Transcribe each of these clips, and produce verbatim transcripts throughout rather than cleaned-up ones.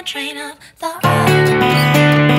train of thought.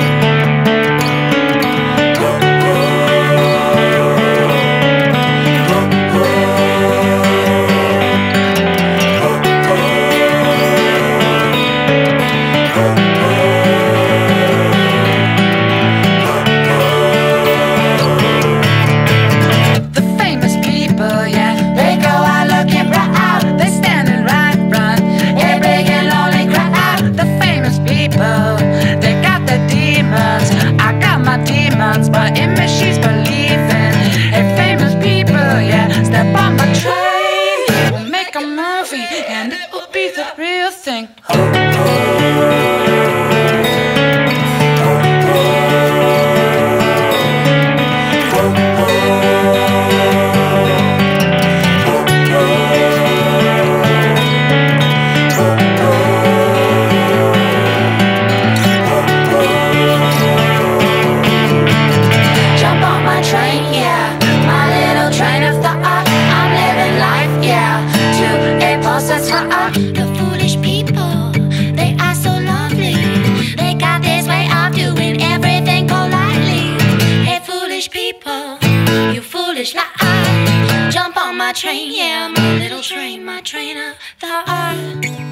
But in me she's believing. Hey, famous people, yeah, step on my train. We'll make a movie and it will be the real thing. The foolish people, they are so lovely. They got this way of doing everything politely. Hey, foolish people, you foolish like I. Jump on my train, yeah, my little train, my train of thought.